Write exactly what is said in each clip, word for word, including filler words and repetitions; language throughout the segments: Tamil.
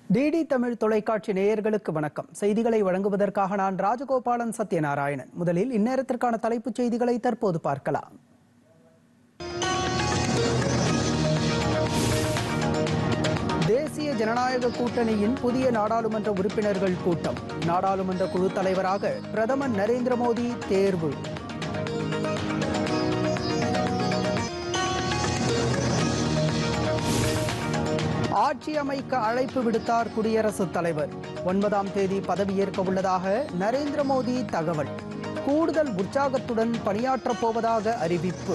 டிடி தமிழ் தொலைக்காட்சி நேயர்களுக்கு வணக்கம். செய்திகளை வழங்குவதற்காக நான் ராஜகோபாலன் சத்யநாராயணன். முதலில் இந்நேரத்திற்கான தலைப்புச் செய்திகளை தற்போது பார்க்கலாம். தேசிய ஜனநாயக கூட்டணியின் புதிய நாடாளுமன்ற உறுப்பினர்கள் கூட்டம். நாடாளுமன்ற குழு தலைவராக பிரதமர் நரேந்திர மோடி தேர்வு. ஆட்சி அமைக்க அழைப்பு விடுத்தார் குடியரசுத் தலைவர். ஒன்பதாம் தேதி பதவியேற்க உள்ளதாக நரேந்திர மோடி தகவல். கூடுதல் உற்சாகத்துடன் பணியாற்றப் போவதாக அறிவிப்பு.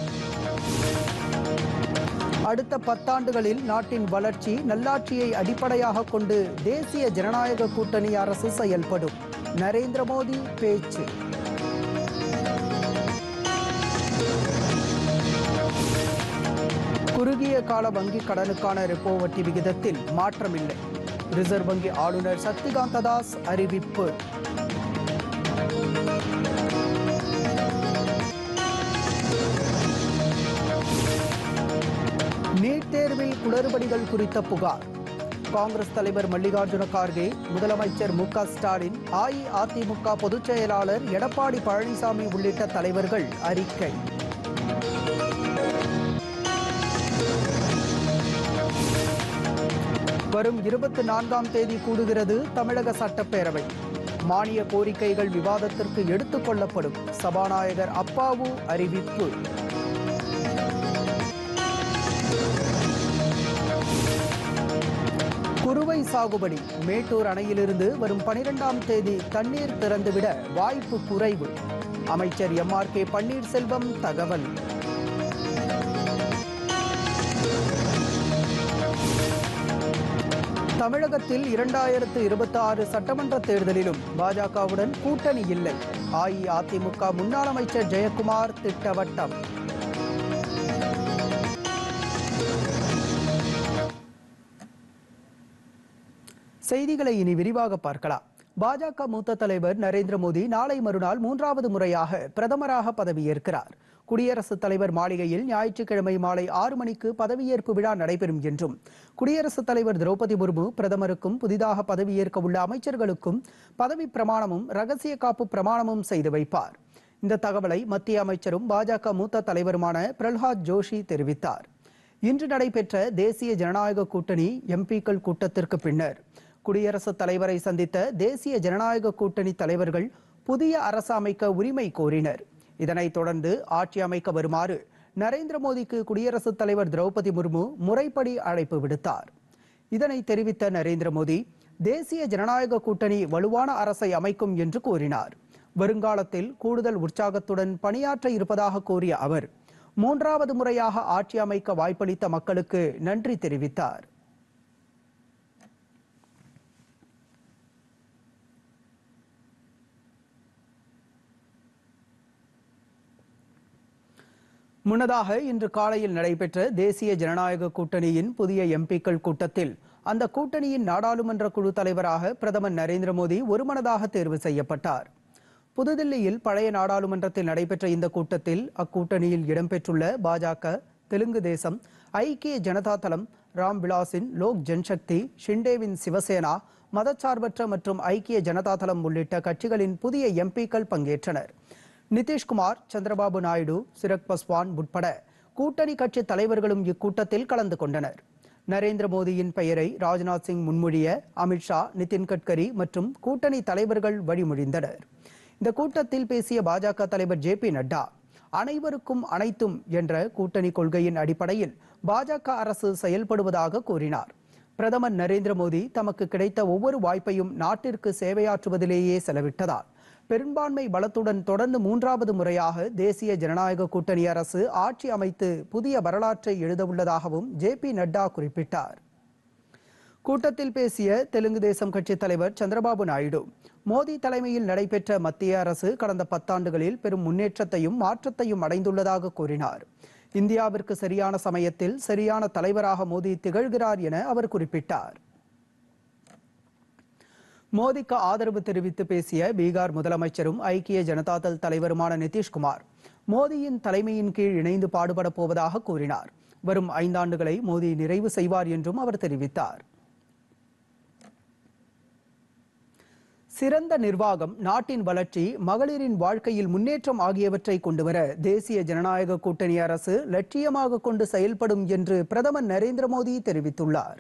அடுத்த பத்தாண்டுகளில் நாட்டின் வளர்ச்சி நல்லாட்சியை அடிப்படையாக கொண்டு தேசிய ஜனநாயக கூட்டணி அரசு செயல்படும். நரேந்திர மோடி பேச்சு. குறுகிய கால வங்கி கடனுக்கான ரெப்போ வட்டி விகிதத்தில் மாற்றமில்லை. ரிசர்வ் வங்கி ஆளுநர் சக்திகாந்த தாஸ் அறிவிப்பு. நீட் தேர்வில் குளறுபடிகள் குறித்த புகார். காங்கிரஸ் தலைவர் மல்லிகார்ஜுன கார்கே, முதலமைச்சர் மு க ஸ்டாலின், அஇஅதிமுக பொதுச் செயலாளர் எடப்பாடி பழனிசாமி உள்ளிட்ட தலைவர்கள் அறிக்கை. வரும் இருபத்தி நான்காம் தேதி கூடுகிறது தமிழக சட்டப்பேரவை. மானிய கோரிக்கைகள் விவாதத்திற்கு எடுத்துக் கொள்ளப்படும். சபாநாயகர் அப்பாவு அறிவிப்பு. குறுவை சாகுபடி. மேட்டூர் அணையிலிருந்து வரும் பனிரெண்டாம் தேதி தண்ணீர் திறந்துவிட வாய்ப்பு குறைவு. அமைச்சர் எம் ஆர் கே பன்னீர்செல்வம் தகவல். தமிழகத்தில் இரண்டாயிரத்து இருபத்தி ஆறு சட்டமன்ற தேர்தலிலும் பாஜகவுடன் கூட்டணி இல்லை. அஇஅதிமுக முன்னாள் அமைச்சர் ஜெயக்குமார் திட்டவட்டம். செய்திகளை இனி விரிவாக பார்க்கலாம். பாஜக மூத்த தலைவர் நரேந்திர மோடி நாளை மறுநாள் மூன்றாவது முறையாக பிரதமராக பதவியேற்கிறார். குடியரசுத் தலைவர் மாளிகையில் ஞாயிற்றுக்கிழமை மாலை ஆறு மணிக்கு பதவியேற்பு விழா நடைபெறும் என்றும், குடியரசுத் தலைவர் திரௌபதி முர்மு பிரதமருக்கும் புதிதாக பதவியேற்க உள்ள அமைச்சர்களுக்கும் பதவி பிரமாணமும் ரகசிய காப்பு பிரமாணமும் செய்து வைப்பார். இந்த தகவலை மத்திய அமைச்சரும் பாஜக மூத்த தலைவருமான பிரல்ஹாத் ஜோஷி தெரிவித்தார். இன்று நடைபெற்ற தேசிய ஜனநாயக கூட்டணி எம்பிக்கள் கூட்டத்திற்கு பின்னர் குடியரசுத் தலைவரை சந்தித்த தேசிய ஜனநாயக கூட்டணி தலைவர்கள் புதிய அரசு அமைக்க உரிமை கோரினர். இதனைத் தொடர்ந்து ஆட்சி அமைக்க வருமாறு நரேந்திர மோடிக்கு குடியரசுத் தலைவர் திரௌபதி முர்மு முறைப்படி அழைப்பு விடுத்தார். இதனை தெரிவித்த நரேந்திர மோடி, தேசிய ஜனநாயக கூட்டணி வலுவான அரசை அமைக்கும் என்று கூறினார். வருங்காலத்தில் கூடுதல் உற்சாகத்துடன் பணியாற்ற இருப்பதாக கூறிய அவர், மூன்றாவது முறையாக ஆட்சி அமைக்க வாய்ப்பளித்த மக்களுக்கு நன்றி தெரிவித்தார். முன்னதாக இன்று காலையில் நடைபெற்ற தேசிய ஜனநாயக கூட்டணியின் புதிய எம்பிக்கள் கூட்டத்தில் அந்த கூட்டணியின் நாடாளுமன்ற குழு தலைவராக பிரதமர் நரேந்திர மோடி ஒருமனதாக தேர்வு செய்யப்பட்டார். புதுதில்லியில் பழைய நாடாளுமன்றத்தில் நடைபெற்ற இந்த கூட்டத்தில் அக்கூட்டணியில் இடம்பெற்றுள்ள பாஜக, தெலுங்கு தேசம், ஐக்கிய ஜனதா தளம், ராம் விலாசின் லோக் ஜன்சக்தி, ஷிண்டேவின் சிவசேனா, மதச்சார்பற்ற மற்றும் ஐக்கிய ஜனதா தளம் உள்ளிட்ட கட்சிகளின் புதிய எம்பிக்கள் பங்கேற்றனர். நிதிஷ்குமார், சந்திரபாபு நாயுடு, சிரக் பஸ்வான் உட்பட கூட்டணி கட்சி தலைவர்களும் இக்கூட்டத்தில் கலந்து கொண்டனர். நரேந்திர மோடியின் பெயரை ராஜ்நாத் சிங் முன்மொழிய அமித்ஷா, நிதின் கட்கரி மற்றும் கூட்டணி தலைவர்கள் வழிமொழிந்தனர். இந்த கூட்டத்தில் பேசிய பாஜக தலைவர் ஜே பி நட்டா, அனைவருக்கும் அனைத்தும் என்ற கூட்டணி கொள்கையின் அடிப்படையில் பாஜக அரசு செயல்படுவதாக கூறினார். பிரதமர் நரேந்திர மோடி தமக்கு கிடைத்த ஒவ்வொரு வாய்ப்பையும் நாட்டிற்கு சேவையாற்றுவதிலேயே செலவிட்டதால் பெரும்பான்மை பலத்துடன் தொடர்ந்து மூன்றாவது முறையாக தேசிய ஜனநாயக கூட்டணி அரசு ஆட்சி அமைத்து புதிய வரலாற்றை எழுதவுள்ளதாகவும் ஜே பி நட்டா குறிப்பிட்டார். கூட்டத்தில் பேசிய தெலுங்கு தேசம் கட்சி தலைவர் சந்திரபாபு நாயுடு, மோடி தலைமையில் நடைபெற்ற மத்திய அரசு கடந்த பத்தாண்டுகளில் பெரும் முன்னேற்றத்தையும் மாற்றத்தையும் அடைந்துள்ளதாக கூறினார். இந்தியாவிற்கு சரியான சமயத்தில் சரியான தலைவராக மோடி திகழ்கிறார் என அவர் குறிப்பிட்டார். மோடிக்கு ஆதரவு தெரிவித்து பேசிய பீகார் முதலமைச்சரும் ஐக்கிய ஜனதாதள் தலைவருமான நிதிஷ்குமார், மோடியின் தலைமையின் கீழ் இணைந்து பாடுபட போவதாக கூறினார். வரும் ஐந்தாண்டுகளை மோடி நிறைவு செய்வார் என்றும் அவர் தெரிவித்தார். சிறந்த நிர்வாகம், நாட்டின் வளர்ச்சி, மகளிரின் வாழ்க்கையில் முன்னேற்றம் ஆகியவற்றை கொண்டுவர தேசிய ஜனநாயக கூட்டணி அரசு லட்சியமாக கொண்டு செயல்படும் என்று பிரதமர் நரேந்திர மோடி தெரிவித்துள்ளார்.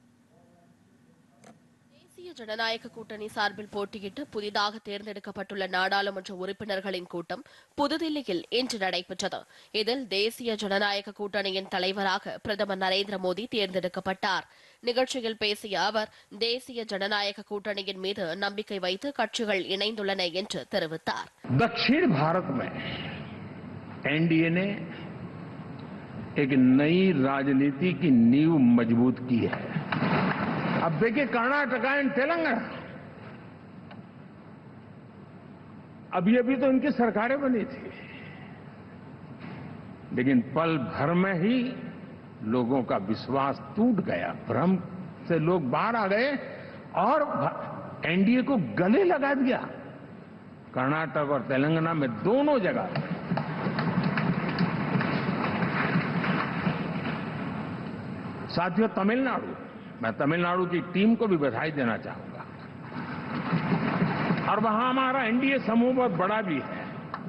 தேசிய ஜனநாயக கூட்டணி சார்பில் போட்டியிட்டு புதிதாக தேர்ந்தெடுக்கப்பட்டுள்ள நாடாளுமன்ற உறுப்பினர்களின் கூட்டம் புதுதில்லியில் இன்று நடைபெற்றது. இதில் தேசிய ஜனநாயக கூட்டணியின் தலைவராக பிரதமர் நரேந்திர மோடி தேர்ந்தெடுக்கப்பட்டார். நிகழ்ச்சியில் பேசிய அவர் தேசிய ஜனநாயக கூட்டணியின் மீது நம்பிக்கை வைத்து கட்சிகள் இணைந்துள்ளன என்று தெரிவித்தார். दक्षिण भारत में एनडीए ने एक नई राजनीति की नींव मजबूत की है. अब देखिए कर्नाटक एंड तेलंगाना, अभी अभी तो इनकी सरकारें बनी थी, लेकिन पल भर में ही लोगों का विश्वास टूट गया, भ्रम से लोग बाहर आ गए और एनडीए को गले लगा दिया. कर्नाटक और तेलंगाना में दोनों जगह साथियों, तमिलनाडु, मैं तमिलनाडु की टीम को भी बधाई देना चाहूंगा और वहां हमारा एनडीए समूह बहुत बड़ा भी है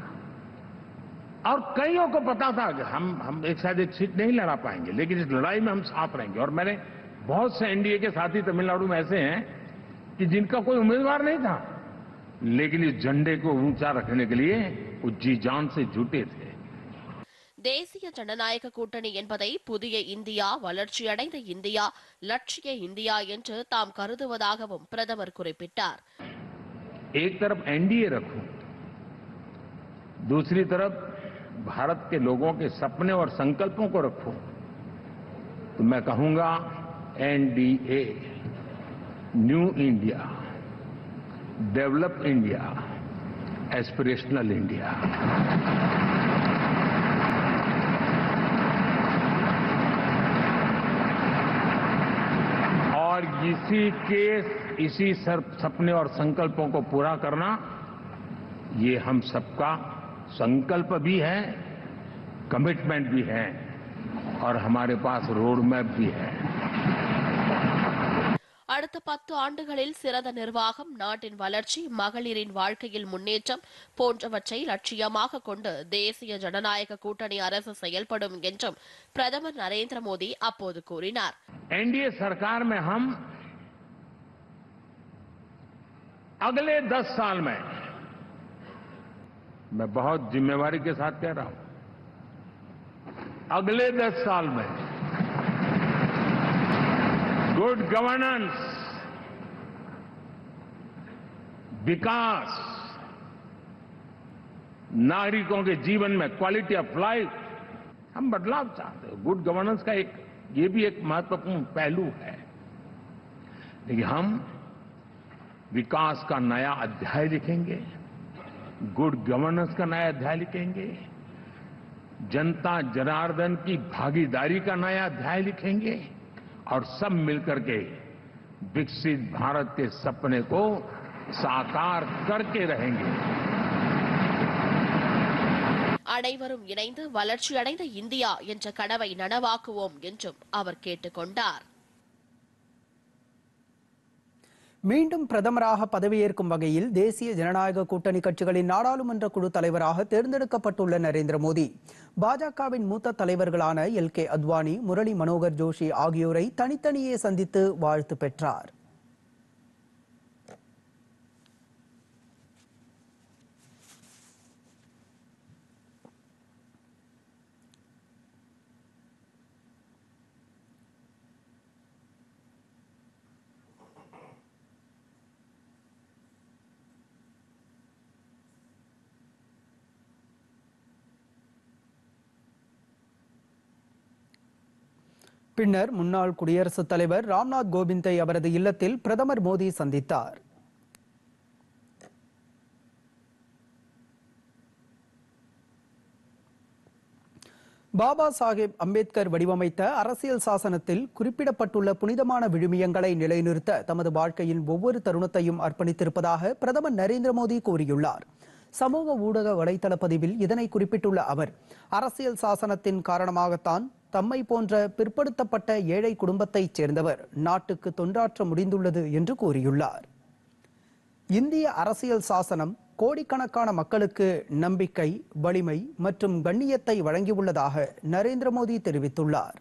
और कईयों को पता था कि हम हम एक साथ एक सीट नहीं लड़ा पाएंगे, लेकिन इस लड़ाई में हम साथ रहेंगे. और मैंने बहुत से एनडीए के साथी तमिलनाडु में ऐसे हैं कि जिनका कोई उम्मीदवार नहीं था, लेकिन इस झंडे को ऊंचा रखने के लिए वो जी जान से जुटे थे. தேசிய ஜனநாயக கூட்டணி என்பதை புதிய இந்தியா, வளர்ச்சியடைந்த இந்தியா, லட்சிய இந்தியா என்று தாம் கருதுவதாகவும் பிரதமர் குறிப்பிட்டார். एक तरफ एनडीए रखूं, दूसरी तरफ भारत के लोगों के सपने और संकल्पों को रखूं, तो मैं कहूंगा NDA, new India, develop India, aspirational India. और इसी के इसी सपने और संकल्पों को पूरा करना, ये हम सबका संकल्प भी है, कमिटमेंट भी है और हमारे पास रोड मैप भी है. அடுத்த பத்து ஆண்டுகளில் சிறந்த நிர்வாகம், நாட்டின் வளர்ச்சி, மகளிரின் வாழ்க்கையில் முன்னேற்றம் போன்றவற்றை லட்சியமாக கொண்டு தேசிய ஜனநாயக கூட்டணி அரசு செயல்படும் என்றும் பிரதமர் நரேந்திர மோடி அப்போது கூறினார். एनडीए सरकार में हम अगले दस साल में, मैं बहुत जिम्मेवारी के साथ कह रहा हूं, अगले दस साल में गुड गवर्नेंस, विकास, नागरिकों के जीवन में क्वालिटी ऑफ लाइफ, हम बदलाव चाहते हैं. गुड गवर्नेंस का एक ये भी एक महत्वपूर्ण पहलू है, लेकिन हम विकास का नया अध्याय लिखेंगे, गुड गवर्नेंस का नया अध्याय लिखेंगे, जनता जनार्दन की भागीदारी का नया अध्याय लिखेंगे और सब मिलकर के विकसित भारत के सपने को साकार करके रहेंगे. அனைவரும் இணைந்து வளர்ச்சியடைந்த இந்தியா என்ற கனவை நனவாக்குவோம் என்றும் அவர் கேட்டுக் கொண்டார். மீண்டும் பிரதமராக பதவியேற்கும் வகையில் தேசிய ஜனநாயக கூட்டணி கட்சிகளின் நாடாளுமன்ற குழு தலைவராக தேர்ந்தெடுக்கப்பட்டுள்ள நரேந்திர மோடி பாஜகவின் மூத்த தலைவர்களான எல் கே அத்வானி, முரளி மனோகர் ஜோஷி ஆகியோரை தனித்தனியே சந்தித்து வாழ்த்து பெற்றார். பின்னர் முன்னாள் குடியரசுத் தலைவர் ராம்நாத் கோவிந்தை அவரது இல்லத்தில் பிரதமர் மோடி சந்தித்தார். பாபா சாஹேப் அம்பேத்கர் வடிவமைத்த அரசியல் சாசனத்தில் குறிப்பிடப்பட்டுள்ள புனிதமான விழுமியங்களை நிலைநிறுத்த தமது வாழ்க்கையின் ஒவ்வொரு தருணத்தையும் அர்ப்பணித்திருப்பதாக பிரதமர் நரேந்திர மோடி கூறியுள்ளார். சமூக ஊடக வலைதள பதிவில் இதனை குறிப்பிட்டுள்ள அவர், அரசியல் சாசனத்தின் காரணமாகத்தான் தம்மை போன்ற பிற்படுத்தப்பட்ட ஏழை குடும்பத்தைச் சேர்ந்தவர் நாட்டுக்கு தொண்டாற்ற முடிந்துள்ளது என்று கூறியுள்ளார். இந்திய அரசியல் சாசனம் கோடிக்கணக்கான மக்களுக்கு நம்பிக்கை, வலிமை மற்றும் கண்ணியத்தை வழங்கியுள்ளதாக நரேந்திர மோடி தெரிவித்துள்ளார்.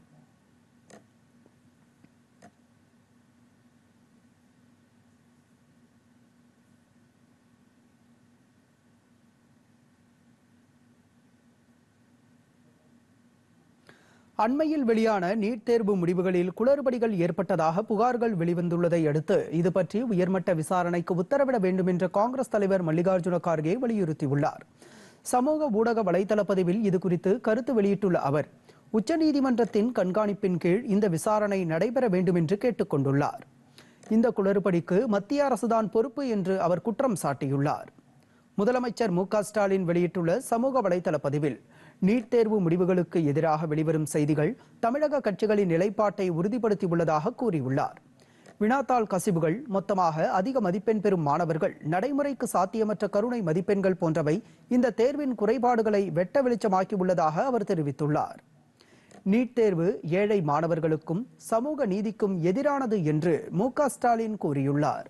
அண்மையில் வெளியான நீட் தேர்வு முடிவுகளில் குளறுபடிகள் ஏற்பட்டதாக புகார்கள் வெளிவந்துள்ளதை அடுத்து இது பற்றி உயர்மட்ட விசாரணைக்கு உத்தரவிட வேண்டும் என்ற காங்கிரஸ் தலைவர் மல்லிகார்ஜுன கார்கே வலியுறுத்தியுள்ளார். சமூக ஊடக வலைதள பதிவில் இதுகுறித்து கருத்து வெளியிட்டுள்ள அவர், உச்சநீதிமன்றத்தின் கண்காணிப்பின் கீழ் இந்த விசாரணை நடைபெற வேண்டும் என்று கேட்டுக் கொண்டுள்ளார். இந்த குளறுபடிக்கு மத்திய அரசுதான் பொறுப்பு என்று அவர் குற்றம் சாட்டியுள்ளார். முதலமைச்சர் மு க ஸ்டாலின் வெளியிட்டுள்ள சமூக வலைதள பதிவில், நீட் தேர்வு முடிவுகளுக்கு எதிராக வெளிவரும் செய்திகள் தமிழக கட்சிகளின் நிலைப்பாட்டை உறுதிப்படுத்தியுள்ளதாக கூறியுள்ளார். வினாத்தாள் கசிவுகள், மொத்தமாக அதிக மதிப்பெண் பெறும் மாணவர்கள், நடைமுறைக்கு சாத்தியமற்ற கருணை மதிப்பெண்கள் போன்றவை இந்த தேர்வின் குறைபாடுகளை வெட்ட வெளிச்சமாக்கியுள்ளதாக அவர் தெரிவித்துள்ளார். நீட் தேர்வு ஏழை மாணவர்களுக்கும் சமூக நீதிக்கும் எதிரானது என்று மு க ஸ்டாலின் கூறியுள்ளார்.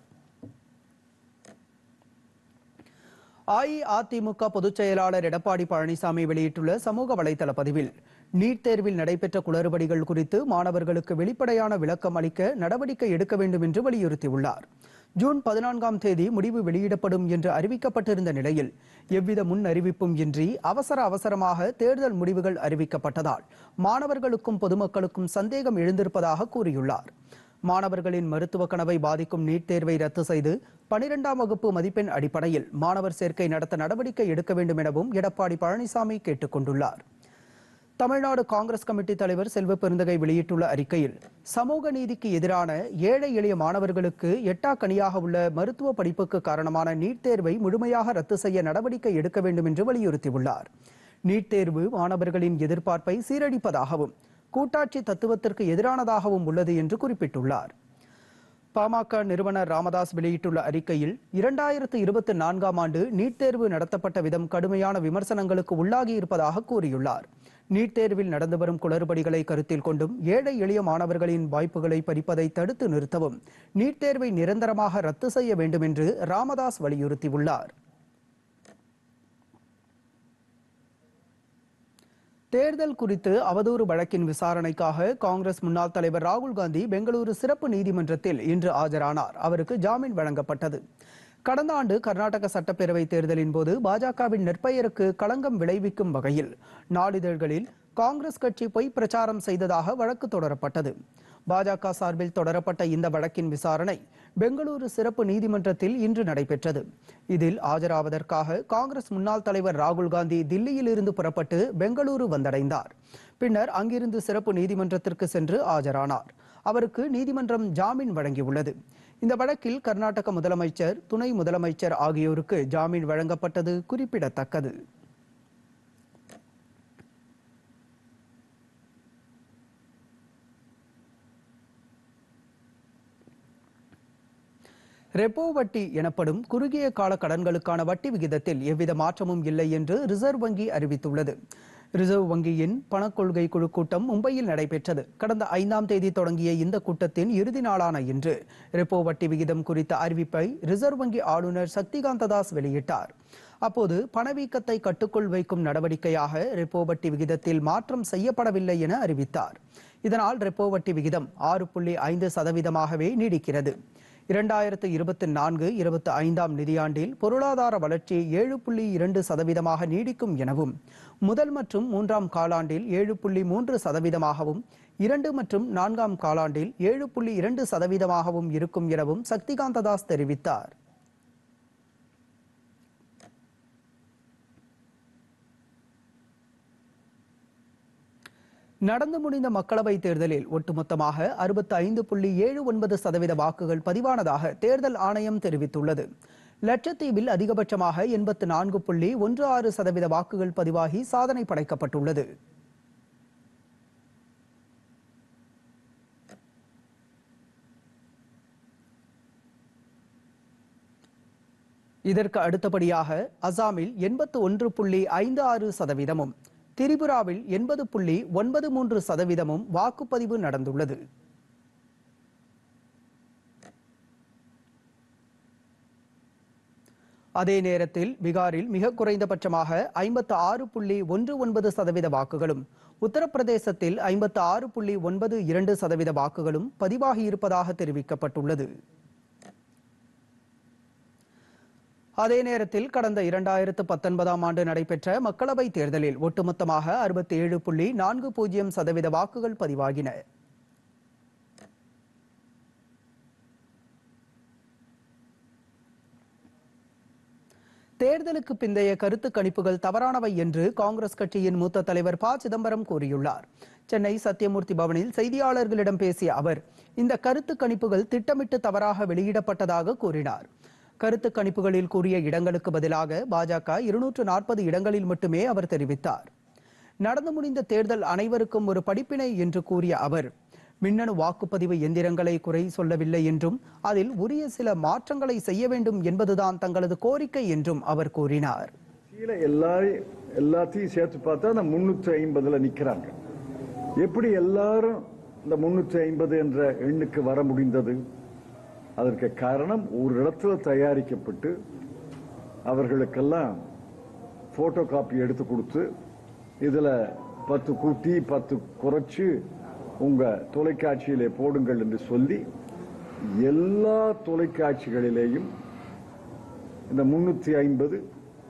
அஇஅதிமுக பொதுச் செயலாளர் எடப்பாடி பழனிசாமி வெளியிட்டுள்ள சமூக வலைதள பதிவில், நீட் தேர்வில் நடைபெற்ற குளறுபடிகள் குறித்து மாணவர்களுக்கு வெளிப்படையான விளக்கம் அளிக்க நடவடிக்கை எடுக்க வேண்டும் என்று வலியுறுத்தியுள்ளார். ஜூன் பதினான்காம் தேதி முடிவு வெளியிடப்படும் என்று அறிவிக்கப்பட்டிருந்த நிலையில் எவ்வித முன் அறிவிப்பும் இன்றி அவசர அவசரமாக தேர்தல் முடிவுகள் அறிவிக்கப்பட்டதால் மாணவர்களுக்கும் பொதுமக்களுக்கும் சந்தேகம் எழுந்திருப்பதாக கூறியுள்ளார். மாணவர்களின் மருத்துவ கனவை பாதிக்கும் நீட் தேர்வை ரத்து செய்து பனிரெண்டாம் வகுப்பு மதிப்பெண் அடிப்படையில் மாணவர் சேர்க்கை நடத்த நடவடிக்கை எடுக்க வேண்டும் எனவும் எடப்பாடி பழனிசாமி கேட்டுக் கொண்டுள்ளார். தமிழ்நாடு காங்கிரஸ் கமிட்டி தலைவர் செல்வ பெருந்தகை வெளியிட்டுள்ள அறிக்கையில், சமூக நீதிக்கு எதிரான ஏழை எளிய மாணவர்களுக்கு எட்டாக்கனியாக உள்ள மருத்துவ படிப்புக்கு காரணமான நீட் தேர்வை முழுமையாக ரத்து செய்ய நடவடிக்கை எடுக்க வேண்டும் என்று வலியுறுத்தியுள்ளார். நீட் தேர்வு மாணவர்களின் எதிர்பார்ப்பை சீரழிப்பதாகவும் கூட்டாட்சி தத்துவத்திற்கு எதிரானதாகவும் உள்ளது என்று குறிப்பிட்டுள்ளார். பாமக நிறுவனர் ராமதாஸ் வெளியிட்டுள்ள அறிக்கையில், இரண்டாயிரத்து இருபத்தி நான்காம் ஆண்டு நீட் தேர்வு நடத்தப்பட்ட விதம் கடுமையான விமர்சனங்களுக்கு உள்ளாகி இருப்பதாக கூறியுள்ளார். நீட் தேர்வில் நடந்து வரும் குளறுபடிகளை கருத்தில் கொண்டும் ஏழை எளிய மாணவர்களின் வாய்ப்புகளை பறிப்பதை தடுத்து நிறுத்தவும் நீட் தேர்வை நிரந்தரமாக ரத்து செய்ய வேண்டும் என்று ராமதாஸ் வலியுறுத்தியுள்ளார். தேர்தல் குறித்து அவதூறு வழக்கின் விசாரணைக்காக காங்கிரஸ் முன்னாள் தலைவர் ராகுல் காந்தி பெங்களூரு சிறப்பு நீதிமன்றத்தில் இன்று ஆஜரானார். அவருக்கு ஜாமீன் வழங்கப்பட்டது. கடந்த ஆண்டு கர்நாடக சட்டப்பேரவை தேர்தலின் போது பாஜகவின் நற்பெயருக்கு களங்கம் விளைவிக்கும் வகையில் நாளிதழ்களில் காங்கிரஸ் கட்சி பொய் பிரச்சாரம் செய்ததாக வழக்கு தொடரப்பட்டது. பாஜக சார்பில் தொடரப்பட்ட இந்த வழக்கின் விசாரணை பெங்களூரு சிறப்பு நீதிமன்றத்தில் இன்று நடைபெற்றது. இதில் ஆஜராவதற்காக காங்கிரஸ் முன்னாள் தலைவர் ராகுல் காந்தி தில்லியில் இருந்து புறப்பட்டு பெங்களூரு வந்தடைந்தார். பின்னர் அங்கிருந்து சிறப்பு நீதிமன்றத்திற்கு சென்று ஆஜரானார். அவருக்கு நீதிமன்றம் ஜாமீன் வழங்கியுள்ளது. இந்த வழக்கில் கர்நாடக முதலமைச்சர், துணை முதலமைச்சர் ஆகியோருக்கு ஜாமீன் வழங்கப்பட்டது குறிப்பிடத்தக்கது. ரெப்போ வட்டி எனப்படும் குறுகிய கால கடன்களுக்கான வட்டி விகிதத்தில் எவ்வித மாற்றமும் இல்லை என்று ரிசர்வ் வங்கி அறிவித்துள்ளது. ரிசர்வ் வங்கியின் பணக்கொள்கை குழு கூட்டம் மும்பையில் நடைபெற்றது. கடந்த ஐந்தாம் தேதி தொடங்கிய இந்த கூட்டத்தின் இறுதி நாளான இன்று ரெப்போ வட்டி விகிதம் குறித்த அறிவிப்பை ரிசர்வ் வங்கி ஆளுநர் சக்திகாந்த தாஸ் வெளியிட்டார். அப்போது பணவீக்கத்தை கட்டுக்குள் வைக்கும் நடவடிக்கையாக ரெப்போ வட்டி விகிதத்தில் மாற்றம் செய்யப்படவில்லை என அறிவித்தார். இதனால் ரெப்போ வட்டி விகிதம் ஆறு புள்ளி ஐந்து சதவீதமாகவே நீடிக்கிறது. இரண்டாயிரத்து இருபத்தி நான்கு இருபத்தி ஐந்தாம் நிதியாண்டில் பொருளாதார வளர்ச்சி ஏழு புள்ளி இரண்டு சதவீதமாக நீடிக்கும் எனவும், முதல் மற்றும் மூன்றாம் காலாண்டில் ஏழு புள்ளி மூன்று சதவீதமாகவும், இரண்டு மற்றும் நான்காம் காலாண்டில் ஏழு புள்ளி இரண்டு சதவீதமாகவும் இருக்கும் எனவும் சக்திகாந்த தாஸ் தெரிவித்தார். நடந்து முடிந்த மக்களவைத் தேர்தலில் ஒட்டுமொத்தமாக அறுபத்தி ஐந்து புள்ளி ஏழு ஒன்பது சதவீத வாக்குகள் பதிவானதாக தேர்தல் ஆணையம் தெரிவித்துள்ளது. லட்சத்தீவில் அதிகபட்சமாக எண்பத்தி நான்கு புள்ளி ஒன்று ஆறு சதவீத வாக்குகள் பதிவாகி சாதனை படைக்கப்பட்டுள்ளது. இதற்கு அடுத்தபடியாக அசாமில் எண்பத்தி ஒன்று புள்ளி ஐந்து ஆறு சதவீதமும், திரிபுராவில் எண்பது புள்ளி ஒன்பது மூன்று சதவீதமும் வாக்குப்பதிவு நடந்துள்ளது. அதே நேரத்தில் பீகாரில் மிக குறைந்தபட்சமாக ஐம்பத்து ஆறு புள்ளி ஒன்று ஒன்பது சதவீத வாக்குகளும், உத்தரப்பிரதேசத்தில் ஐம்பத்து ஆறு புள்ளி ஒன்பது இரண்டு சதவீத வாக்குகளும் பதிவாகியிருப்பதாக தெரிவிக்கப்பட்டுள்ளது. அதே நேரத்தில் கடந்த இரண்டாயிரத்து பத்தொன்பதாம் ஆண்டு நடைபெற்ற மக்களவைத் தேர்தலில் ஒட்டுமொத்தமாக அறுபத்தி ஏழு புள்ளி நான்கு பூஜ்ஜியம் சதவீத வாக்குகள் பதிவாகின. தேர்தலுக்கு பிந்தைய கருத்து கணிப்புகள் தவறானவை என்று காங்கிரஸ் கட்சியின் மூத்த தலைவர் ப சிதம்பரம் கூறியுள்ளார். சென்னை சத்தியமூர்த்தி பவனில் செய்தியாளர்களிடம் பேசிய அவர், இந்த கருத்து கணிப்புகள் திட்டமிட்டு தவறாக வெளியிடப்பட்டதாக கூறினார். கருத்து கணிப்புகளில் கூறிய இடங்களுக்கு பதிலாக பாஜக இருநூற்று நாற்பது இடங்களில் மட்டுமே அவர் தெரிவித்தார். நடந்து முடிந்த தேர்தல் அனைவருக்கும் ஒரு படிப்பினை என்று கூறிய அவர், மின்னணு வாக்குப்பதிவு எந்திரங்களை குறை சொல்லவில்லை என்றும் அதில் உரிய சில மாற்றங்களை செய்ய வேண்டும் என்பதுதான் தங்களது கோரிக்கை என்றும் அவர் கூறினார். எல்லாத்தையும் சேர்த்து பார்த்தா அந்த முன்னூற்றி ஐம்பதுல நிக்கிறாங்க. எப்படி எல்லாரும் இந்த முன்னூற்றி ஐம்பது என்ற எண்ணுக்கு வர முடிந்தது? அதற்கு காரணம் ஒரு இடத்துல தயாரிக்கப்பட்டு அவர்களுக்கெல்லாம் போட்டோ காப்பி எடுத்து கொடுத்து இதுல பத்து கூட்டி பத்து குறைச்சு உங்க தொலைக்காட்சியிலே போடுங்கள் என்று சொல்லி எல்லா தொலைக்காட்சிகளிலேயும் இந்த முன்னூத்தி ஐம்பது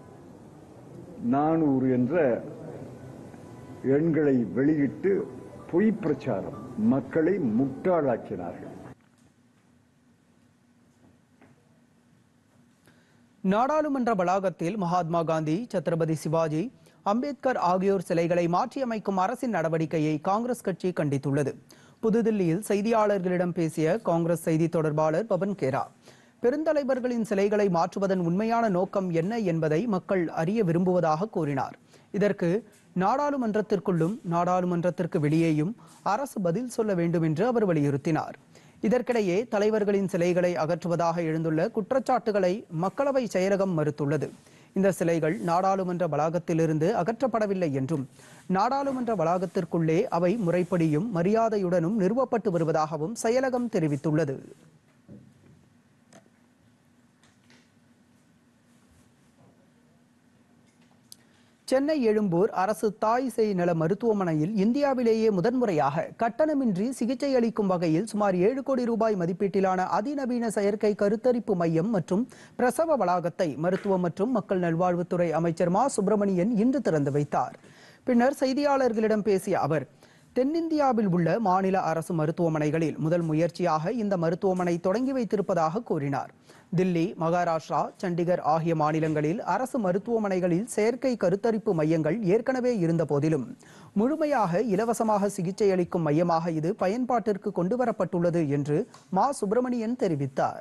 நானூறு என்ற எண்களை வெளியிட்டு பொய் பிரச்சாரம், மக்களை முட்டாளாக்கினார்கள். நாடாளுமன்ற வளாகத்தில் மகாத்மா காந்தி, சத்ரபதி சிவாஜி, அம்பேத்கர் ஆகியோர் சிலைகளை மாற்றியமைக்கும் அரசின் நடவடிக்கையை காங்கிரஸ் கட்சி கண்டித்துள்ளது. புதுதில்லியில் செய்தியாளர்களிடம் பேசிய காங்கிரஸ் செய்தி தொடர்பாளர் பவன் கேரா, பெருந்தலைவர்களின் சிலைகளை மாற்றுவதன் உண்மையான நோக்கம் என்ன என்பதை மக்கள் அறிய விரும்புவதாக கூறினார். இதற்கு நாடாளுமன்றத்திற்குள்ளும் நாடாளுமன்றத்திற்கு வெளியேயும் அரசு பதில் சொல்ல வேண்டும் என்று அவர் வலியுறுத்தினார். இதற்கிடையே தலைவர்களின் சிலைகளை அகற்றுவதாக எழுந்துள்ள குற்றச்சாட்டுகளை மக்களவை செயலகம் மறுத்துள்ளது. இந்த சிலைகள் நாடாளுமன்ற வளாகத்திலிருந்து அகற்றப்படவில்லை என்றும் நாடாளுமன்ற வளாகத்திற்குள்ளே அவை முறைப்படியும் மரியாதையுடனும் நிறுவப்பட்டு வருவதாகவும் செயலகம் தெரிவித்துள்ளது. சென்னை எழும்பூர் அரசு தாய் சேய் நல மருத்துவமனையில் இந்தியாவிலேயே முதன்முறையாக கட்டணமின்றி சிகிச்சை அளிக்கும் வகையில் சுமார் ஏழு கோடி ரூபாய் மதிப்பீட்டிலான அதிநவீன செயற்கை கருத்தரிப்பு மையம் மற்றும் பிரசவ வளாகத்தை மருத்துவ மற்றும் மக்கள் நல்வாழ்வுத்துறை அமைச்சர் மா சுப்பிரமணியன் இன்று திறந்து வைத்தார். பின்னர் செய்தியாளர்களிடம் பேசிய அவர், தென்னிந்தியாவில் உள்ள மாநில அரசு மருத்துவமனைகளில் முதல் முயற்சியாக இந்த மருத்துவமனை தொடங்கி வைத்திருப்பதாக கூறினார். தில்லி, மகாராஷ்டிரா, சண்டிகர் ஆகிய மாநிலங்களில் அரசு மருத்துவமனைகளில் செயற்கை கருத்தரிப்பு மையங்கள் ஏற்கனவே இருந்த போதிலும் முழுமையாக இலவசமாக சிகிச்சை அளிக்கும் மையமாக இது பயன்பாட்டிற்கு கொண்டுவரப்பட்டுள்ளது என்று மா சுப்பிரமணியன் தெரிவித்தார்.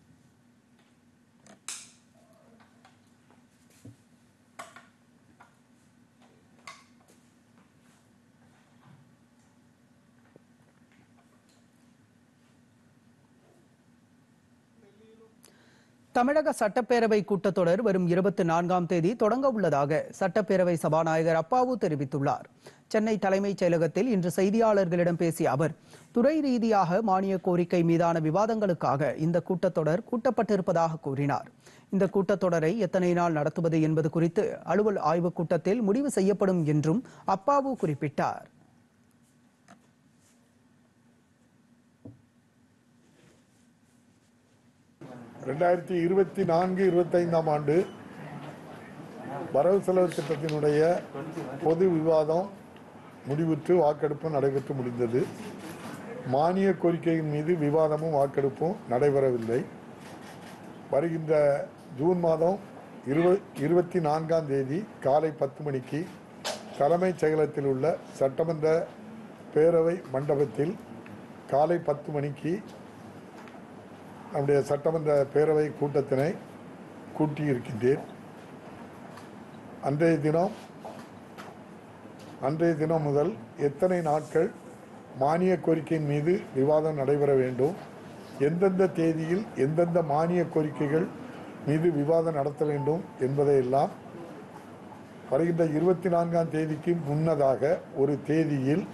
தமிழக சட்டப்பேரவை கூட்டத்தொடர் வரும் இருபத்தி நான்காம் தேதி தொடங்க உள்ளதாக சட்டப்பேரவை சபாநாயகர் அப்பாவு தெரிவித்துள்ளார். சென்னை தலைமைச் செயலகத்தில் இன்று செய்தியாளர்களிடம் பேசிய அவர், துறை ரீதியாக மானிய கோரிக்கை மீதான விவாதங்களுக்காக இந்த கூட்டத்தொடர் கூட்டப்பட்டிருப்பதாக கூறினார். இந்த கூட்டத்தொடரை எத்தனை நாள் நடத்துவது என்பது குறித்து அலுவல் ஆய்வுக் கூட்டத்தில் முடிவு செய்யப்படும் என்றும் அப்பாவு குறிப்பிட்டார். ரெண்டாயிரத்தி இருபத்தி நான்கு இருபத்தி ஐந்தாம் ஆண்டு வரவு செலவு திட்டத்தினுடைய பொது விவாதம் முடிவுற்று வாக்கெடுப்பு நடைபெற்று முடிந்தது. மானிய கோரிக்கையின் மீது விவாதமும் வாக்கெடுப்பும் நடைபெறவில்லை. வருகின்ற ஜூன் மாதம் இருபத்தி நான்காம் தேதி காலை பத்து மணிக்கு தலைமைச் செயலகத்தில் உள்ள சட்டமன்ற பேரவை மண்டபத்தில் காலை பத்து மணிக்கு நம்முடைய சட்டமன்ற பேரவை கூட்டத்தினை கூட்டியிருக்கின்றேன். அன்றைய தினம் அன்றைய தினம் முதல் எத்தனை நாட்கள் மானிய கோரிக்கையின் மீது விவாதம் நடைபெற வேண்டும், எந்தெந்த தேதியில் எந்தெந்த மானிய கோரிக்கைகள் மீது விவாதம் நடத்த வேண்டும் என்பதையெல்லாம் வருகின்ற இருபத்தி நான்காம் தேதிக்கு முன்னதாக ஒரு தேதியில்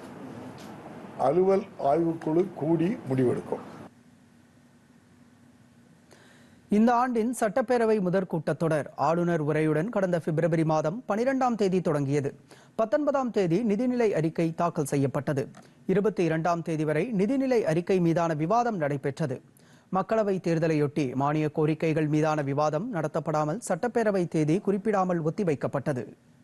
அலுவல் ஆய்வுக்குழு கூடி முடிவெடுக்கும். இந்த ஆண்டின் சட்டப்பேரவை முதற் கூட்டத்தொடர் ஆளுநர் உரையுடன் கடந்த பிப்ரவரி மாதம் பனிரெண்டாம் தேதி தொடங்கியது. பத்தொன்பதாம் தேதி நிதிநிலை அறிக்கை தாக்கல் செய்யப்பட்டது. இருபத்தி இரண்டாம் தேதி வரை நிதிநிலை அறிக்கை மீதான விவாதம் நடைபெற்றது. மக்களவை தேர்தலையொட்டி மானிய கோரிக்கைகள் மீதான விவாதம் நடத்தப்படாமல் சட்டப்பேரவை தேதி குறிப்பிடாமல் ஒத்திவைக்கப்பட்டது.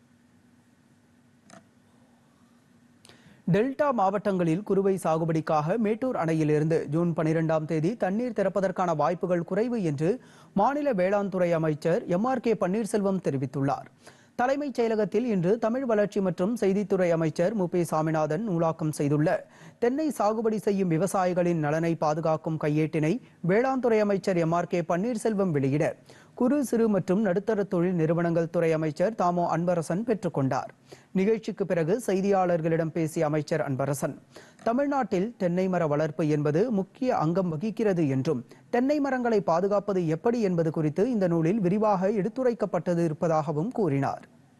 டெல்டா மாவட்டங்களில் குறுவை சாகுபடிக்காக மேட்டூர் அணையிலிருந்து ஜூன் பனிரெண்டாம் தேதி தண்ணீர் திறப்பதற்கான வாய்ப்புகள் குறைவு என்று மாநில வேளாண் துறை அமைச்சர் எம் ஆர் கே பன்னீர்செல்வம் தெரிவித்துள்ளார். தலைமைச் செயலகத்தில் இன்று தமிழ் வளர்ச்சி மற்றும் செய்தித்துறை அமைச்சர் மு பி சாமிநாதன் நூலாக்கம் செய்துள்ள தென்னை சாகுபடி செய்யும் விவசாயிகளின் நலனை பாதுகாக்கும் கையேட்டினை வேளாண் துறை அமைச்சர் எம் ஆர் கே பன்னீர்செல்வம் வெளியிட குறு சிறு மற்றும் நடுத்தர தொழில் நிறுவனங்கள் துறை அமைச்சர் தாமோ அன்பரசன் பெற்றுக் கொண்டார். நிகழ்ச்சிக்கு பிறகு செய்தியாளர்களிடம் பேசிய அமைச்சர் அன்பரசன், தமிழ்நாட்டில் தென்னை மர வளர்ப்பு என்பது முக்கிய அங்கம் வகிக்கிறது என்றும் தென்னை மரங்களை பாதுகாப்பது எப்படி என்பது குறித்து இந்த நூலில் விரிவாக எடுத்துரைக்கப்பட்டது இருப்பதாகவும் கூறினார்.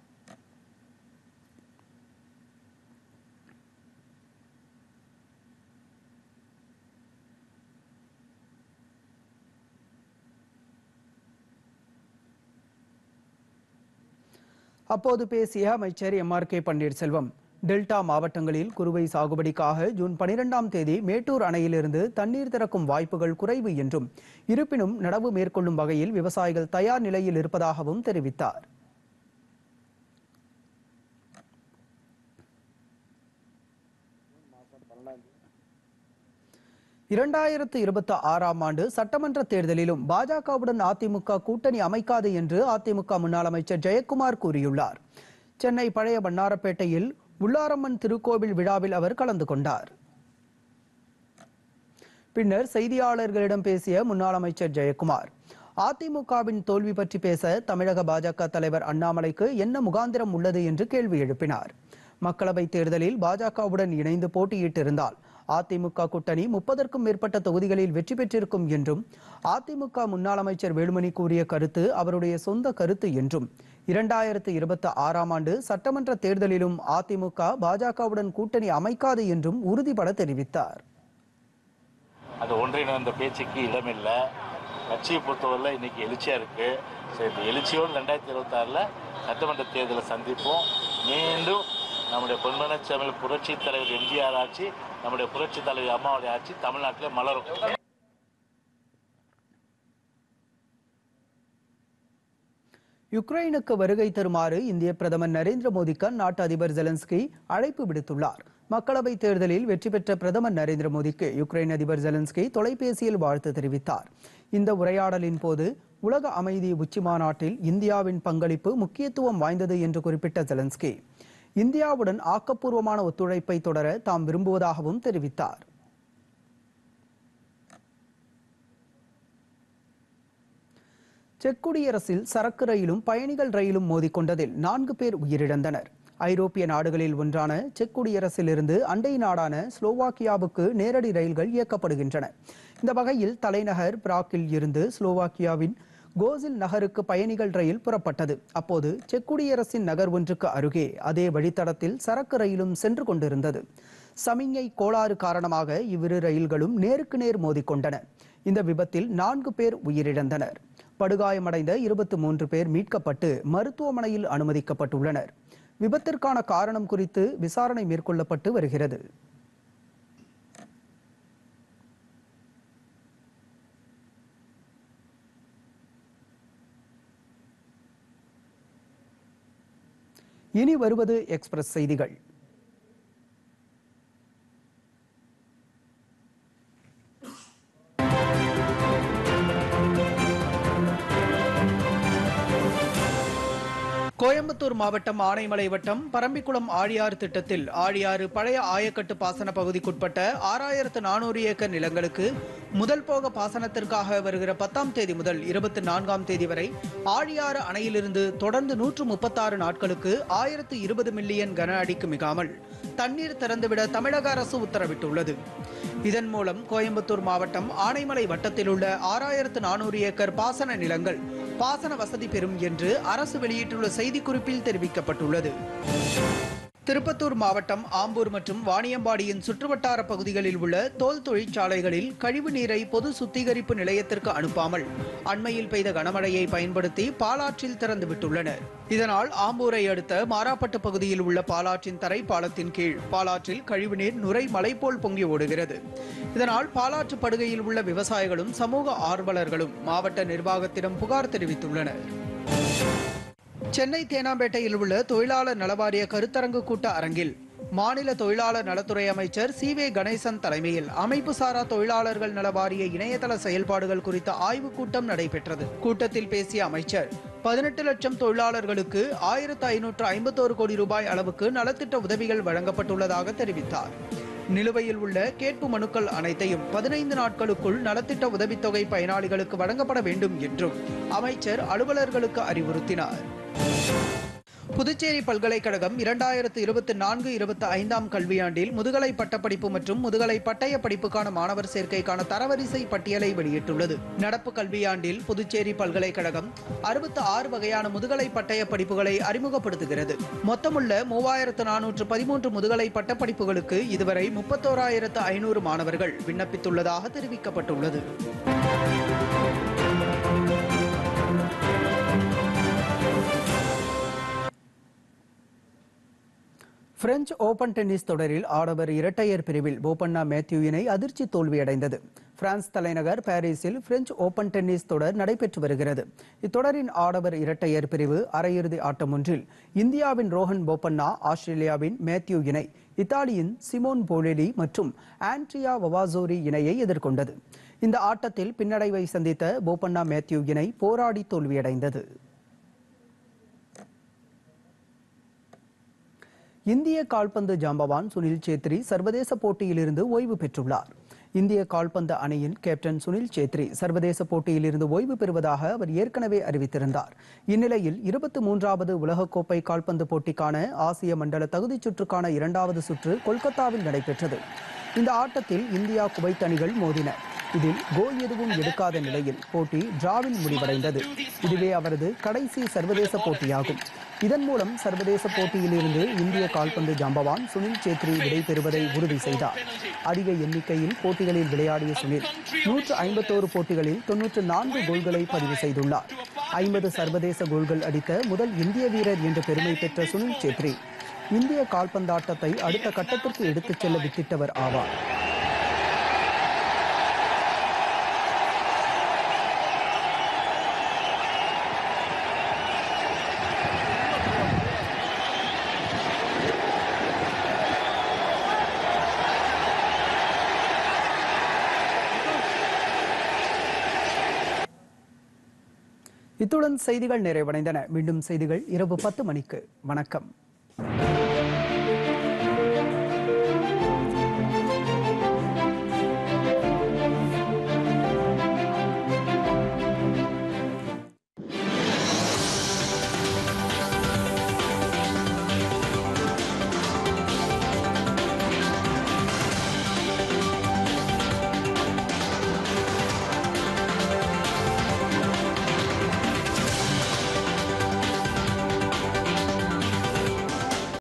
அப்போது பேசிய அமைச்சர் M R K Panneerselvam, delta மாவட்டங்களில் குறுவை சாகுபடிக்காக ஜூன் பனிரெண்டாம் தேதி மேட்டூர் அணையிலிருந்து தண்ணீர் திறக்கும் வாய்ப்புகள் குறைவு என்றும் இருப்பினும் நடவு மேற்கொள்ளும் வகையில் விவசாயிகள் தயார் நிலையில் இருப்பதாகவும் தெரிவித்தார். இரண்டாயிரத்து இருபத்தி ஆறாம் ஆண்டு சட்டமன்ற தேர்தலிலும் பாஜகவுடன் அதிமுக கூட்டணி அமைக்காது என்று அதிமுக முன்னாள் அமைச்சர் ஜெயக்குமார் கூறியுள்ளார். சென்னை பழைய வண்ணாரப்பேட்டையில் உள்ளாரம்மன் திருக்கோவில் விழாவில் அவர் கலந்து கொண்டார். பின்னர் செய்தியாளர்களிடம் பேசிய முன்னாள் அமைச்சர் ஜெயக்குமார், அதிமுகவின் தோல்வி பற்றி பேச தமிழக பாஜக தலைவர் அண்ணாமலைக்கு என்ன முகாந்திரம் உள்ளது என்று கேள்வி எழுப்பினார். மக்களவைத் தேர்தலில் பாஜகவுடன் இணைந்து போட்டியிட்டிருந்தால் அதிமுக கூட்டணி முப்பதற்கும் மேற்பட்ட தொகுதிகளில் வெற்றி பெற்றிருக்கும் என்றும் அதிமுக முன்னாள் அமைச்சர் வேலுமணி கூறிய கருத்து அவருடைய சொந்த கருத்து என்றும் இரண்டாயிரத்து இருபத்தி ஆறாம் ஆண்டு சட்டமன்ற தேர்தலிலும் அதிமுக பாஜகவுடன் கூட்டணி அமைக்காது என்றும் உறுதிபட தெரிவித்தார். அது ஒன்றிணைந்த பேச்சுக்கு இடமில்லை. கட்சியை பொறுத்தவரை இன்னைக்கு எழுச்சியா இருக்கு. சரி, எழுச்சியோடு ரெண்டாயிரத்தி இருபத்தி ஆறுல சட்டமன்ற தேர்தலை சந்திப்போம். மீண்டும் நம்முடைய பொன்மனச்செம்மல் புரட்சி தலைவர் எம்ஜிஆர் ஆட்சி, நம்முடைய புரட்சி தலைவர் அம்மாவுடைய ஆட்சி தமிழ்நாட்டில் மலரும். யுக்ரைனுக்கு வருகை தருமாறு இந்திய பிரதமர் நரேந்திர மோடிக்கு அந்நாட்டு அதிபர் ஜெலன்ஸ்கி அழைப்பு விடுத்துள்ளார். மக்களவைத் தேர்தலில் வெற்றி பெற்ற பிரதமர் நரேந்திர மோடிக்கு யுக்ரைன் அதிபர் ஜெலன்ஸ்கி தொலைபேசியில் வாழ்த்து தெரிவித்தார். இந்த உரையாடலின் போது உலக அமைதி உச்சி மாநாட்டில் இந்தியாவின் பங்களிப்பு முக்கியத்துவம் வாய்ந்தது என்று குறிப்பிட்ட ஜெலன்ஸ்கி, இந்தியாவுடன் ஆக்கப்பூர்வமான ஒத்துழைப்பை தொடர தாம் விரும்புவதாகவும் தெரிவித்தார். செக் குடியரசில் சரக்கு ரயிலும் பயணிகள் ரயிலும் மோதிக்கொண்டதில் நான்கு பேர் உயிரிழந்தனர். ஐரோப்பிய நாடுகளில் ஒன்றான செக் குடியரசிலிருந்து அண்டை நாடான ஸ்லோவாக்கியாவுக்கு நேரடி ரயில்கள் இயக்கப்படுகின்றன. இந்த வகையில் தலைநகர் பிராக்கில் இருந்து ஸ்லோவாக்கியாவின் கோசில் நகருக்கு பயணிகள் ரயில் புறப்பட்டது. அப்போது செக் குடியரசின் நகர் ஒன்றுக்கு அருகே அதே வழித்தடத்தில் சரக்கு ரயிலும் சென்று கொண்டிருந்தது. சமிஞ்ஞை கோளாறு காரணமாக இவ்விரு ரயில்களும் நேருக்கு நேர் மோதிக்கொண்டன. இந்த விபத்தில் நான்கு பேர் உயிரிழந்தனர். படுகாயமடைந்த இருபத்தி மூன்று பேர் மீட்கப்பட்டு மருத்துவமனையில் அனுமதிக்கப்பட்டுள்ளனர். விபத்திற்கான காரணம் குறித்து விசாரணை மேற்கொள்ளப்பட்டு வருகிறது. இனி வருவது எக்ஸ்பிரஸ் செய்திகள். கோயம்புத்தூர் மாவட்டம் ஆனைமலை வட்டம் பரம்பிக்குளம் ஆழியாறு திட்டத்தில் ஆழியாறு பழைய ஆயக்கட்டு பாசன பகுதிக்குட்பட்ட ஆறாயிரத்து நானூறு ஏக்கர் நிலங்களுக்கு முதல் போக பாசனத்திற்காக வருகிற பத்தாம் தேதி முதல் இருபத்தி நான்காம் தேதி வரை ஆழியாறு அணையிலிருந்து தொடர்ந்து நூற்று முப்பத்தாறு நாட்களுக்கு ஆயிரத்து இருபது மில்லியன் கன அடிக்கு மிகாமல் தண்ணீர் திறந்துவிட தமிழக அரசு உத்தரவிட்டுள்ளது. இதன் மூலம் கோயம்புத்தூர் மாவட்டம் ஆனைமலை வட்டத்தில் உள்ள ஆறாயிரத்து நானூறு ஏக்கர் பாசன நிலங்கள் பாசன வசதி பெறும் என்று அரசு வெளியிட்டுள்ள செய்திக்குறிப்பில் தெரிவிக்கப்பட்டுள்ளது. திருப்பத்தூர் மாவட்டம் ஆம்பூர் மற்றும் வாணியம்பாடியின் சுற்றுவட்டார பகுதிகளில் உள்ள தோல் தொழிற்சாலைகளில் கழிவு நீரை பொது சுத்திகரிப்பு நிலையத்திற்கு அனுப்பாமல் அண்மையில் பெய்த கனமழையை பயன்படுத்தி பாலாற்றில் திறந்து விட்டுள்ளனர். இதனால் ஆம்பூரை அடுத்த மாராப்பட்டு பகுதியில் உள்ள பாலாற்றின் தரை பாலத்தின் கீழ் பாலாற்றில் கழிவுநீர் நுரை மலை போல் பொங்கி ஓடுகிறது. இதனால் பாலாற்று படுகையில் உள்ள விவசாயிகளும் சமூக ஆர்வலர்களும் மாவட்ட நிர்வாகத்திடம் புகார் தெரிவித்துள்ளனர். சென்னை தேனாம்பேட்டையில் உள்ள தொழிலாளர் நலவாரிய கருத்தரங்கு கூட்ட அரங்கில் மாநில தொழிலாளர் நலத்துறை அமைச்சர் சி வே கணேசன் தலைமையில் அமைப்பு சாரா தொழிலாளர்கள் நலவாரிய இணையதள செயல்பாடுகள் குறித்த ஆய்வுக் கூட்டம் நடைபெற்றது. கூட்டத்தில் பேசிய அமைச்சர் பதினெட்டு லட்சம் தொழிலாளர்களுக்கு ஆயிரத்து ஐநூற்று ஐம்பத்தோரு கோடி ரூபாய் அளவுக்கு நலத்திட்ட உதவிகள் வழங்கப்பட்டுள்ளதாக தெரிவித்தார். நிலுவையில் உள்ள கேட்பு மனுக்கள் அனைத்தையும் பதினைந்து நாட்களுக்குள் நலத்திட்ட உதவித்தொகை பயனாளிகளுக்கு வழங்கப்பட வேண்டும் என்றும் அமைச்சர் அலுவலர்களுக்கு அறிவுறுத்தினார். புதுச்சேரி பல்கலைக்கழகம் இரண்டாயிரத்து இருபத்தி நான்கு இருபத்தி ஐந்தாம் கல்வியாண்டில் முதுகலை பட்டப்படிப்பு மற்றும் முதுகலை பட்டய படிப்புக்கான மாணவர் சேர்க்கைக்கான தரவரிசை பட்டியலை வெளியிட்டுள்ளது. நடப்பு கல்வியாண்டில் புதுச்சேரி பல்கலைக்கழகம் அறுபத்தி ஆறு வகையான முதுகலை பட்டய படிப்புகளை அறிமுகப்படுத்துகிறது. மொத்தமுள்ள மூவாயிரத்து நானூற்று பதிமூன்று முதுகலை பட்டப்படிப்புகளுக்கு இதுவரை முப்பத்தோராயிரத்து ஐநூறு மாணவர்கள் விண்ணப்பித்துள்ளதாக தெரிவிக்கப்பட்டுள்ளது. பிரெஞ்சு ஓபன் டென்னிஸ் தொடரில் ஆடவர் இரட்டையர் பிரிவில் போபண்ணா மேத்யூ இணை அதிர்ச்சி தோல்வியடைந்தது. பிரான்ஸ் தலைநகர் பாரிஸில் பிரெஞ்சு ஓபன் டென்னிஸ் தொடர் நடைபெற்று வருகிறது. இத்தொடரின் ஆடவர் இரட்டையர் பிரிவு அரையிறுதி ஆட்டம் ஒன்றில் இந்தியாவின் ரோஹன் போபண்ணா ஆஸ்திரேலியாவின் மேத்யூ இணை இத்தாலியின் சிமோன் போலெலி மற்றும் ஆண்ட்ரியா வவாசோரி இணையை எதிர்கொண்டது. இந்த ஆட்டத்தில் பின்னடைவை சந்தித்த போபண்ணா மேத்யூ இணை போராடி தோல்வியடைந்தது. இந்திய கால்பந்து ஜாம்பவான் சுனில் சேத்ரி சர்வதேச போட்டியிலிருந்து ஓய்வு பெற்றுள்ளார். இந்திய கால்பந்து அணியின் கேப்டன் சுனில் சேத்ரி சர்வதேச போட்டியிலிருந்து ஓய்வு பெறுவதாக அவர் ஏற்கனவே அறிவித்திருந்தார். இந்நிலையில் இருபத்தி மூன்றாவது உலகக்கோப்பை கால்பந்து போட்டிக்கான ஆசிய மண்டல தகுதிச் சுற்றுக்கான இரண்டாவது சுற்று கொல்கத்தாவில் நடைபெற்றது. இந்த ஆட்டத்தில் இந்தியா குவைத் அணிகள் மோதின. இதில் கோல் எதுவும் எடுக்காத நிலையில் போட்டி டிராவில் முடிவடைந்தது. இதுவே அவரது கடைசி சர்வதேச போட்டியாகும். இதன் மூலம் சர்வதேச போட்டியிலிருந்து இந்திய கால்பந்து ஜாம்பவான் சுனில் சேத்ரி விடைபெறுவதை உறுதி செய்தார். அதிக எண்ணிக்கையில் போட்டிகளில் விளையாடிய சுனில் நூற்று ஐம்பத்தோரு போட்டிகளில் தொன்னூற்று நான்கு கோல்களை பதிவு செய்துள்ளார். ஐம்பது சர்வதேச கோல்கள் அடித்த முதல் இந்திய வீரர் என்ற பெருமை பெற்ற சுனில் சேத்ரி இந்திய கால்பந்தாட்டத்தை அடுத்த கட்டத்திற்கு எடுத்துச் செல்ல வித்திட்டவர் ஆவார். இத்துடன் செய்திகள் நிறைவடைந்தன. மீண்டும் செய்திகள் இரவு பத்து மணிக்கு. வணக்கம்.